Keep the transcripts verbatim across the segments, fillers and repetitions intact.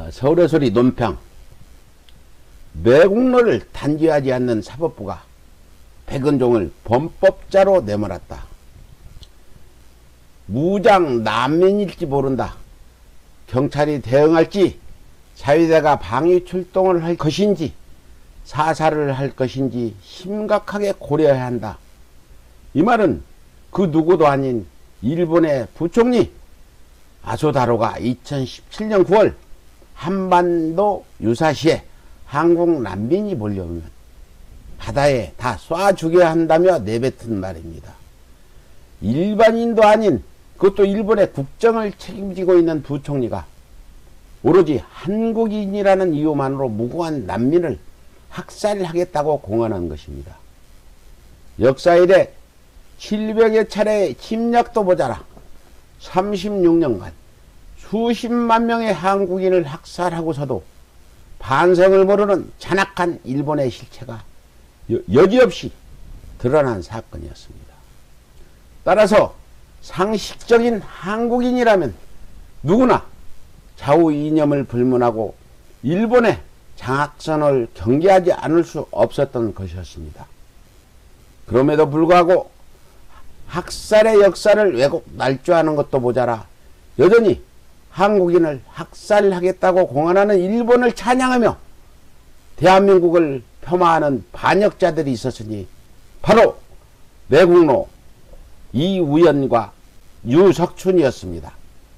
어, 서울의 소리 논평. 매국노를 단죄하지 않는 사법부가 백은종을 범법자로 내몰았다. 무장 난민일지 모른다. 경찰이 대응할지, 사회대가 방위 출동을 할 것인지, 사살을 할 것인지 심각하게 고려해야 한다. 이 말은 그 누구도 아닌 일본의 부총리 아소다로가 이천십칠 년 구월 한반도 유사시에 한국 난민이 몰려오면 바다에 다 쏴 죽여야 한다며 내뱉은 말입니다. 일반인도 아닌, 그것도 일본의 국정을 책임지고 있는 부총리가 오로지 한국인이라는 이유만으로 무고한 난민을 학살하겠다고 공언한 것입니다. 역사 이래 칠백여 차례의 침략도 모자라 삼십육 년간 수십만 명의 한국인을 학살하고서도 반성을 모르는 잔악한 일본의 실체가 여지없이 드러난 사건이었습니다. 따라서 상식적인 한국인이라면 누구나 좌우 이념을 불문하고 일본의 장학선을 경계하지 않을 수 없었던 것이었습니다. 그럼에도 불구하고 학살의 역사를 왜곡 날조하는 것도 모자라 여전히 한국인을 학살하겠다고 공언하는 일본을 찬양하며 대한민국을 폄하하는 반역자들이 있었으니 바로 매국노 이우연과 유석춘이었습니다.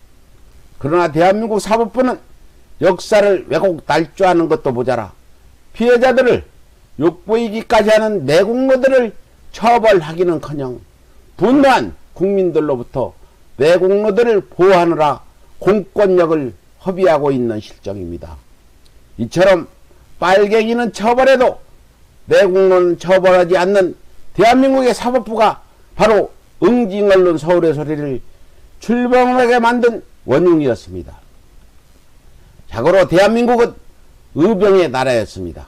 그러나 대한민국 사법부는 역사를 왜곡 날조하는 것도 모자라 피해자들을 욕보이기까지 하는 매국노들을 처벌하기는커녕 분노한 국민들로부터 매국노들을 보호하느라 공권력을 허비하고 있는 실정입니다. 이처럼 빨갱이는 처벌해도 매국노는 처벌하지 않는 대한민국의 사법부가 바로 응징언론 서울의 소리를 출범하게 만든 원흉이었습니다. 자고로 대한민국은 의병의 나라였습니다.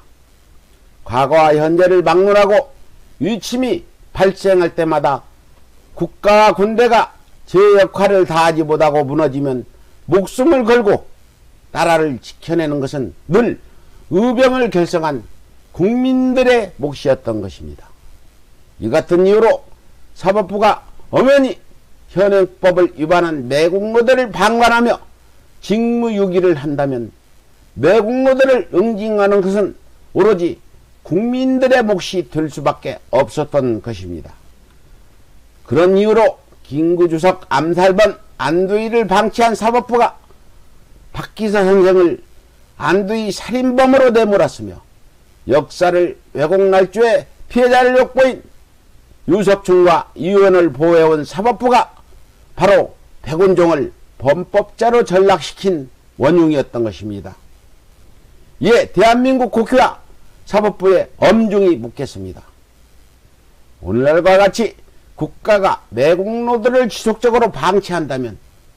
과거와 현재를 막론하고 위침이 발생할 때마다 국가와 군대가 제 역할을 다하지 못하고 무너지면 목숨을 걸고 나라를 지켜내는 것은 늘 의병을 결성한 국민들의 몫이었던 것입니다. 이 같은 이유로 사법부가 엄연히 현행법을 위반한 매국노들을 방관하며 직무유기를 한다면 매국노들을 응징하는 것은 오로지 국민들의 몫이 될 수밖에 없었던 것입니다. 그런 이유로 김구주석 암살범 안두희를 방치한 사법부가 박기서 선생을 안두희 살인범으로 내몰았으며 역사를 왜곡 날조해 피해자를 욕보인 유석춘과 이우연을 보호해온 사법부가 바로 백은종을 범법자로 전락시킨 원흉이었던 것입니다. 이에 대한민국 국회와 사법부에 엄중히 묻겠습니다. 오늘날과 같이 국가가 매국노들을 지속적으로 방치한다면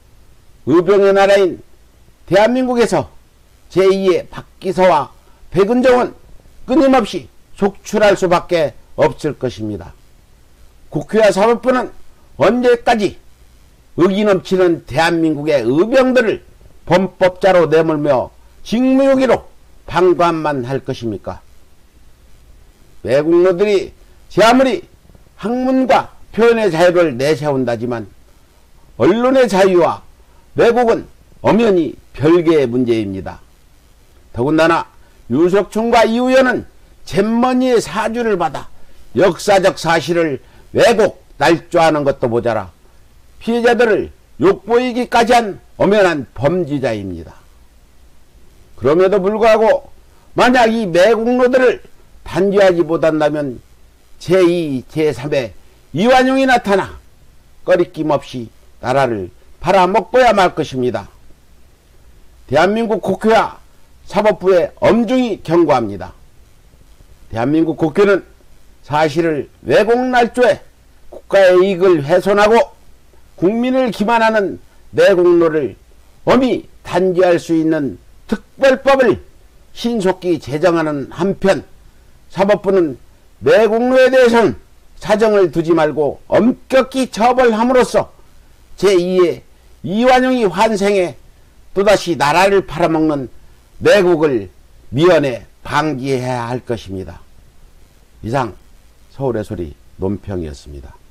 의병의 나라인 대한민국에서 제이의 박기서와 백은종은 끊임없이 속출할 수밖에 없을 것입니다. 국회와 사법부는 언제까지 의기 넘치는 대한민국의 의병들을 범법자로 내몰며 직무유기로 방관만 할 것입니까? 매국노들이 제 아무리 학문과 표현의 자유를 내세운다지만 언론의 자유와 매국은 엄연히 별개의 문제입니다. 더군다나 유석춘과 이우연은 잼머니의 사주를 받아 역사적 사실을 왜곡 날조하는 것도 모자라 피해자들을 욕보이기까지 한 엄연한 범죄자입니다. 그럼에도 불구하고 만약 이 매국노들을 단죄하지 못한다면 제이, 제삼의 이완용이 나타나 꺼리낌 없이 나라를 팔아먹고야 말 것입니다. 대한민국 국회와 사법부에 엄중히 경고합니다. 대한민국 국회는 사실을 왜곡 날조해 국가의 이익을 훼손하고 국민을 기만하는 매국노를 엄히 단죄할 수 있는 특별법을 신속히 제정하는 한편 사법부는 매국노에 대해서는 사정을 두지 말고 엄격히 처벌함으로써 제이의 이완용이 환생해 또다시 나라를 팔아먹는 매국을 미연에 방지해야 할 것입니다. 이상 서울의 소리 논평이었습니다.